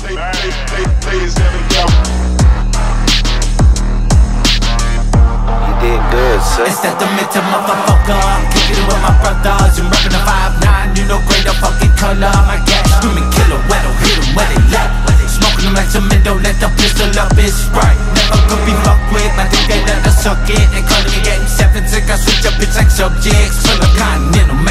ladies, let me go. You did good, son. It's that demented motherfucker. I'm kicking it with my brothers and rapping the 5'9", you know greater fucking color. My gas screaming killer, wet, don't hit them where they left. Smoking them like cement, let the pistol up, it's right. Never could be fucked with, my dick they let us suck it. They calling me 87, I switch up, it's like subjects. Full of continental